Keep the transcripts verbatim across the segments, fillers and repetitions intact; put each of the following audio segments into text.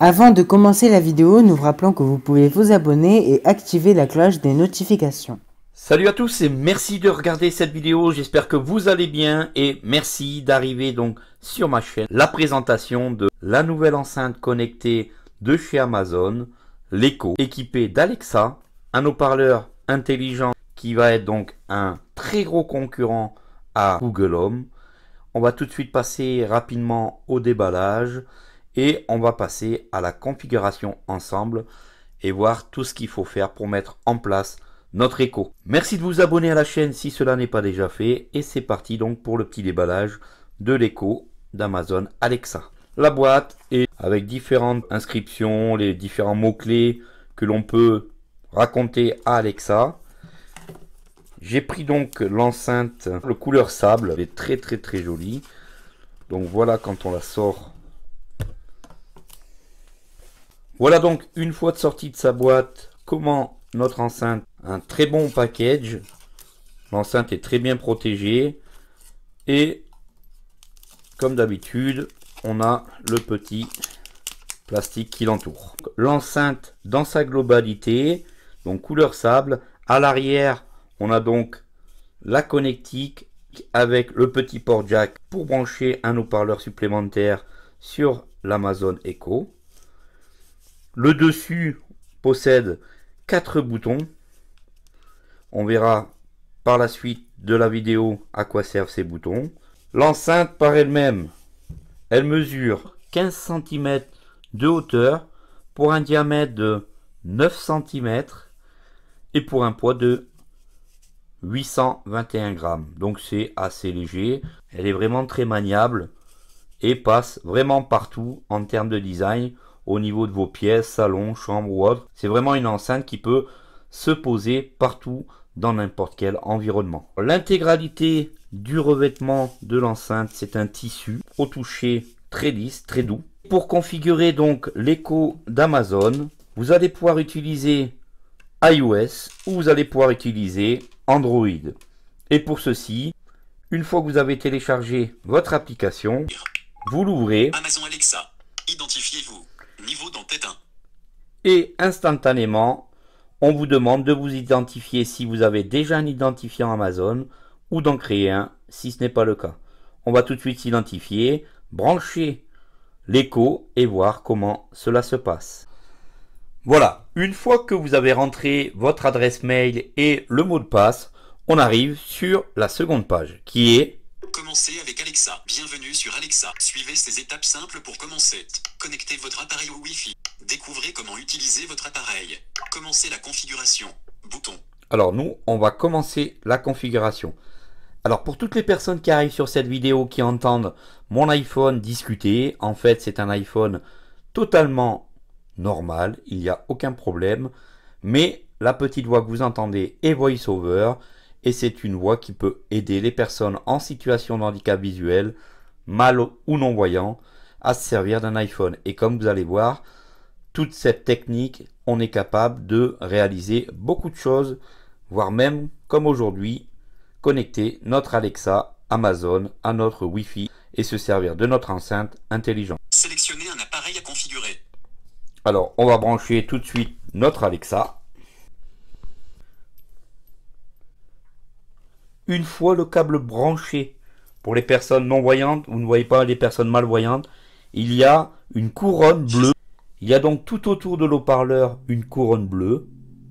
Avant de commencer la vidéo, nous vous rappelons que vous pouvez vous abonner et activer la cloche des notifications. Salut à tous et merci de regarder cette vidéo, j'espère que vous allez bien et merci d'arriver donc sur ma chaîne. La présentation de la nouvelle enceinte connectée de chez Amazon, l'Echo, équipée d'Alexa, un haut-parleur intelligent qui va être donc un très gros concurrent à Google Home. On va tout de suite passer rapidement au déballage et on va passer à la configuration ensemble et voir tout ce qu'il faut faire pour mettre en place notre Echo. Merci de vous abonner à la chaîne si cela n'est pas déjà fait et c'est parti donc pour le petit déballage de l'Echo d'Amazon Alexa. La boîte est avec différentes inscriptions, les différents mots-clés que l'on peut raconter à Alexa. J'ai pris donc l'enceinte, le couleur sable, elle est très très très jolie. Donc voilà quand on la sort. Voilà donc une fois de sortie de sa boîte, comment notre enceinte, un très bon package. L'enceinte est très bien protégée et comme d'habitude, on a le petit plastique qui l'entoure. L'enceinte dans sa globalité, donc couleur sable. À l'arrière, on a donc la connectique avec le petit port jack pour brancher un haut-parleur supplémentaire sur l'Amazon Echo. Le dessus possède quatre boutons. On verra par la suite de la vidéo à quoi servent ces boutons. L'enceinte par elle-même, elle mesure quinze centimètres de hauteur pour un diamètre de neuf centimètres et pour un poids de huit cent vingt et un grammes. Donc c'est assez léger. Elle est vraiment très maniable et passe vraiment partout en termes de design. Au niveau de vos pièces, salon, chambre ou autre. C'est vraiment une enceinte qui peut se poser partout dans n'importe quel environnement. L'intégralité du revêtement de l'enceinte, c'est un tissu au toucher très lisse, très doux. Pour configurer donc l'Echo d'Amazon, vous allez pouvoir utiliser iOS ou vous allez pouvoir utiliser Android. Et pour ceci, une fois que vous avez téléchargé votre application, vous l'ouvrez. Amazon Alexa, identifiez-vous. Niveau d'entête un. Et instantanément, on vous demande de vous identifier si vous avez déjà un identifiant Amazon ou d'en créer un si ce n'est pas le cas. On va tout de suite s'identifier, brancher l'Echo et voir comment cela se passe. Voilà, une fois que vous avez rentré votre adresse mail et le mot de passe, on arrive sur la seconde page qui est Commencez avec Alexa. Bienvenue sur Alexa. Suivez ces étapes simples pour commencer. Connectez votre appareil au Wi-Fi. Découvrez comment utiliser votre appareil. Commencez la configuration. Bouton. Alors nous, on va commencer la configuration. Alors pour toutes les personnes qui arrivent sur cette vidéo qui entendent mon iPhone discuter, en fait c'est un iPhone totalement normal, il n'y a aucun problème. Mais la petite voix que vous entendez est VoiceOver. Et c'est une voix qui peut aider les personnes en situation de handicap visuel, mal ou non-voyants, à se servir d'un iPhone. Et comme vous allez voir, toute cette technique, on est capable de réaliser beaucoup de choses, voire même, comme aujourd'hui, connecter notre Alexa Amazon à notre Wi-Fi et se servir de notre enceinte intelligente. Sélectionnez un appareil à configurer. Alors, on va brancher tout de suite notre Alexa. Une fois le câble branché, pour les personnes non-voyantes, vous ne voyez pas les personnes malvoyantes, il y a une couronne bleue. Il y a donc tout autour de l'haut-parleur une couronne bleue.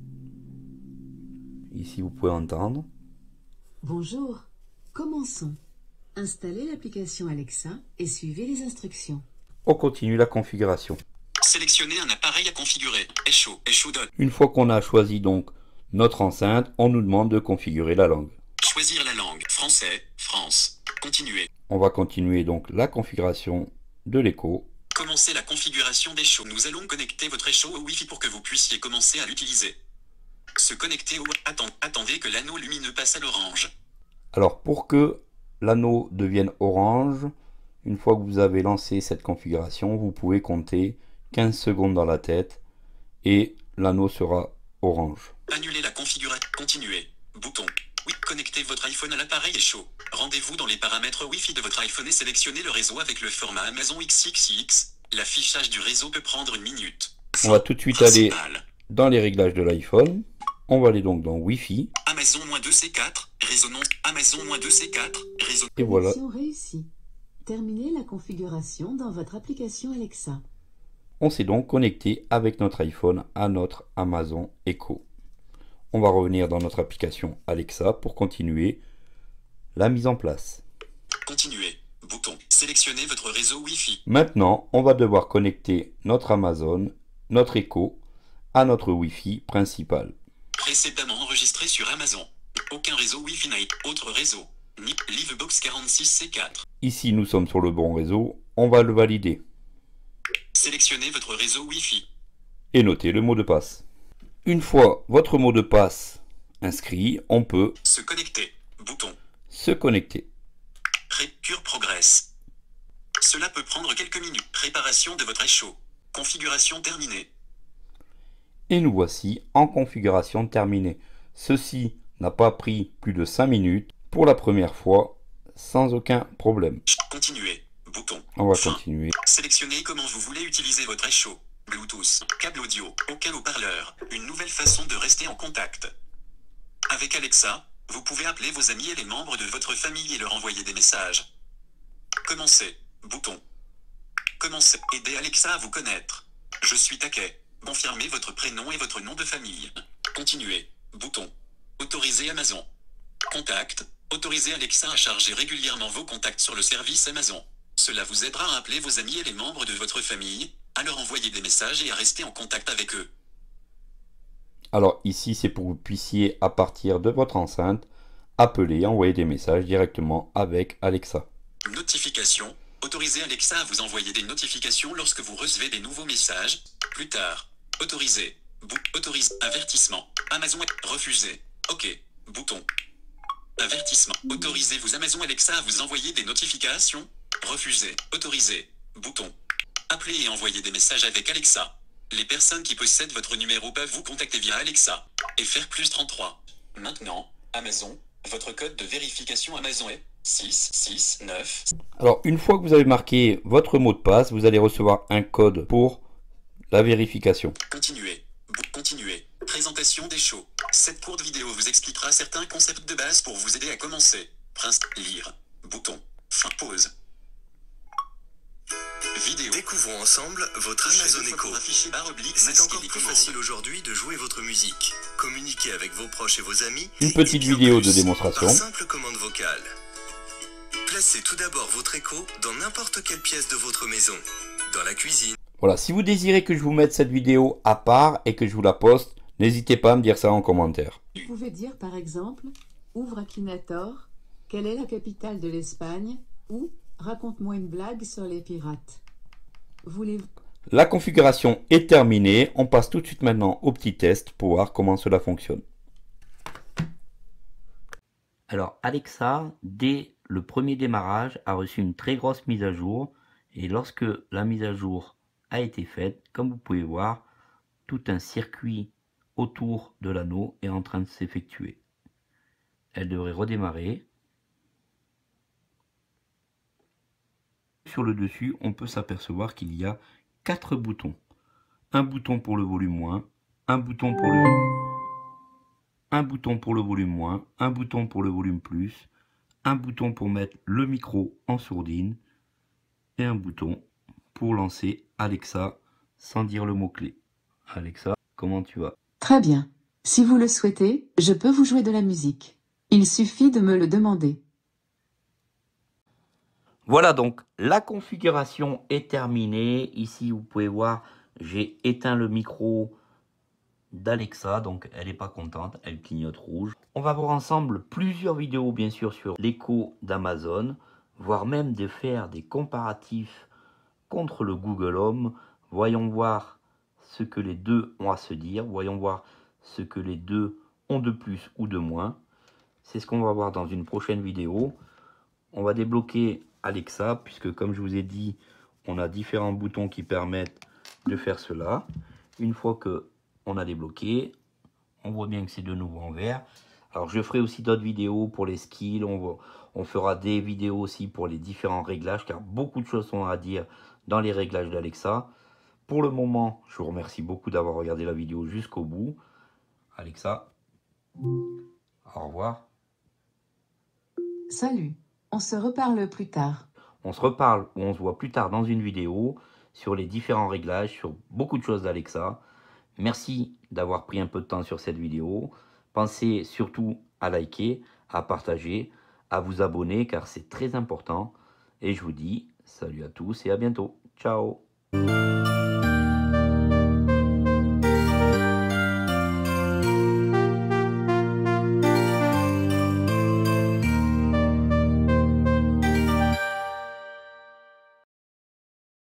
Ici, vous pouvez entendre. Bonjour, commençons. Installez l'application Alexa et suivez les instructions. On continue la configuration. Sélectionnez un appareil à configurer. Echo, Echo Dot. Une fois qu'on a choisi donc notre enceinte, on nous demande de configurer la langue. Choisir la langue. Français, France. Continuer. On va continuer donc la configuration de l'Echo. Commencez la configuration d'Echo. Nous allons connecter votre Echo au Wi-Fi pour que vous puissiez commencer à l'utiliser. Se connecter au... Attends, attendez que l'anneau lumineux passe à l'orange. Alors pour que l'anneau devienne orange, une fois que vous avez lancé cette configuration, vous pouvez compter quinze secondes dans la tête et l'anneau sera orange. Annuler la configuration. Continuer. Bouton. Oui, connectez votre iPhone à l'appareil Echo. Rendez-vous dans les paramètres Wi-Fi de votre iPhone et sélectionnez le réseau avec le format Amazon X X X. L'affichage du réseau peut prendre une minute. On va tout de suite aller dans les réglages de l'iPhone. On va aller donc dans Wi-Fi. Amazon-deux C quatre, résonance. Amazon-deux C quatre, résonance. Et voilà. Connexion réussie. Terminez la configuration dans votre application Alexa. On s'est donc connecté avec notre iPhone à notre Amazon Echo. On va revenir dans notre application Alexa pour continuer la mise en place. Continuer. Bouton. Sélectionnez votre réseau Wi-Fi. Maintenant, on va devoir connecter notre Amazon, notre Echo, à notre Wi-Fi principal. Précédemment enregistré sur Amazon. Aucun réseau Wi-Fi n'a été. Autre réseau. N I P Livebox quarante-six C quatre. Ici, nous sommes sur le bon réseau. On va le valider. Sélectionnez votre réseau Wi-Fi. Et notez le mot de passe. Une fois votre mot de passe inscrit, on peut Se connecter. Bouton. se connecter. Cure Progress. Cela peut prendre quelques minutes. Préparation de votre écho. Configuration terminée. Et nous voici en configuration terminée. Ceci n'a pas pris plus de cinq minutes pour la première fois sans aucun problème. Continuer. Bouton. On va Fin. continuer. Sélectionnez comment vous voulez utiliser votre écho. Bluetooth, câble audio, aucun haut-parleur. Une nouvelle façon de rester en contact. Avec Alexa, vous pouvez appeler vos amis et les membres de votre famille et leur envoyer des messages. Commencer. Bouton. Commencer. Aider Alexa à vous connaître. Je suis Taquet. Confirmez votre prénom et votre nom de famille. Continuer. Bouton. Autoriser Amazon. Contact. Autorisez Alexa à charger régulièrement vos contacts sur le service Amazon. Cela vous aidera à appeler vos amis et les membres de votre famille, à leur envoyer des messages et à rester en contact avec eux. Alors ici, c'est pour que vous puissiez, à partir de votre enceinte, appeler et envoyer des messages directement avec Alexa. Notification. Autorisez Alexa à vous envoyer des notifications lorsque vous recevez des nouveaux messages. Plus tard. Autorisé. Bou autorise. Avertissement. Amazon. Refusé. OK. Bouton. Avertissement. Autorisez-vous Amazon Alexa à vous envoyer des notifications. Refusé. Autorisé. Bouton. Appelez et envoyer des messages avec Alexa. Les personnes qui possèdent votre numéro peuvent vous contacter via Alexa. Et faire plus trente-trois. Maintenant, Amazon, votre code de vérification Amazon est six six neuf. Alors, une fois que vous avez marqué votre mot de passe, vous allez recevoir un code pour la vérification. Continuer. Bou- Continuer. Présentation des shows. Cette courte vidéo vous expliquera certains concepts de base pour vous aider à commencer. Prince. Lire. Bouton. Fin. Pause. Vidéo. Découvrons ensemble votre Amazon Echo. C'est encore plus facile aujourd'hui de jouer votre musique. Communiquez avec vos proches et vos amis. Une et petite bien vidéo plus de démonstration. Par simple commande vocale. Placez tout d'abord votre Echo dans n'importe quelle pièce de votre maison. Dans la cuisine. Voilà, si vous désirez que je vous mette cette vidéo à part et que je vous la poste, n'hésitez pas à me dire ça en commentaire. Vous pouvez dire par exemple, ouvre Akinator, quelle est la capitale de l'Espagne, ou raconte-moi une blague sur les pirates. Voulez-vous... La configuration est terminée. On passe tout de suite maintenant au petit test pour voir comment cela fonctionne. Alors Alexa, dès le premier démarrage, a reçu une très grosse mise à jour. Et lorsque la mise à jour a été faite, comme vous pouvez voir, tout un circuit autour de l'anneau est en train de s'effectuer. Elle devrait redémarrer. Sur le dessus, on peut s'apercevoir qu'il y a quatre boutons. Un bouton pour le volume moins, un bouton pour le un bouton pour le volume moins, un bouton pour le volume plus, un bouton pour mettre le micro en sourdine et un bouton pour lancer Alexa sans dire le mot-clé. Alexa, comment tu vas? Très bien. Si vous le souhaitez, je peux vous jouer de la musique. Il suffit de me le demander. Voilà, donc la configuration est terminée. Ici, vous pouvez voir, j'ai éteint le micro d'Alexa, donc elle n'est pas contente, elle clignote rouge. On va voir ensemble plusieurs vidéos, bien sûr, sur l'écho d'Amazon, voire même de faire des comparatifs contre le Google Home. Voyons voir ce que les deux ont à se dire, voyons voir ce que les deux ont de plus ou de moins. C'est ce qu'on va voir dans une prochaine vidéo. On va débloquer Alexa, puisque comme je vous ai dit, on a différents boutons qui permettent de faire cela. Une fois que on a débloqué, on voit bien que c'est de nouveau en vert. Alors je ferai aussi d'autres vidéos pour les skills, on, va, on fera des vidéos aussi pour les différents réglages, car beaucoup de choses sont à dire dans les réglages d'Alexa. Pour le moment, je vous remercie beaucoup d'avoir regardé la vidéo jusqu'au bout. Alexa, au revoir. Salut, on se reparle plus tard. On se reparle ou on se voit plus tard dans une vidéo sur les différents réglages, sur beaucoup de choses d'Alexa. Merci d'avoir pris un peu de temps sur cette vidéo. Pensez surtout à liker, à partager, à vous abonner car c'est très important. Et je vous dis salut à tous et à bientôt. Ciao.